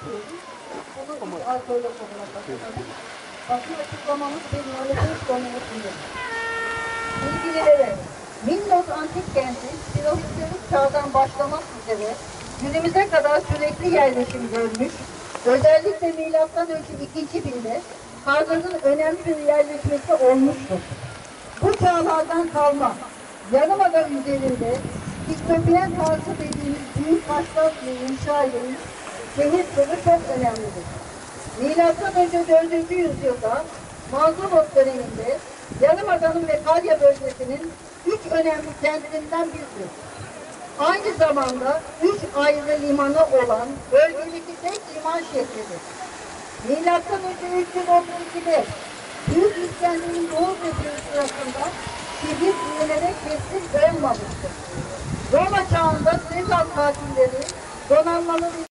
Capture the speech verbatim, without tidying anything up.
yapıyoruz. Bunu biz arkeolog olarak açıkladık. Basın açıklamamız teknoloji konusunda. Bilgililere, Mindos antik kenti, Silohistorik çağdan başlamak üzere günümüze kadar sürekli yerleşim görmüş, özellikle milattan önce ikinci binde Kargaz'ın önemli bir yerleşmesi olmuştur. Bu çağlardan kalma, Yarımada üzerinde Dikdörtgen tarzı dediğimiz büyük taşlar ile inşa edilmiş şehir türü çok önemlidir. Milattan önce dördüncü yüzyılda Mazlumot döneminde Yarımada'nın ve Kalya bölgesinin üç önemli kentlerinden biridir. Aynı zamanda üç ayrı limanı olan bölgedeki tek liman şehridir. Milattan önce üç yüz otuz ikide Büyük İskender'in Doğu Fethi'nin sırasında şehir büyünerek kesin dağılmamıştır. Roma çağında Sezar katilleri donanmalı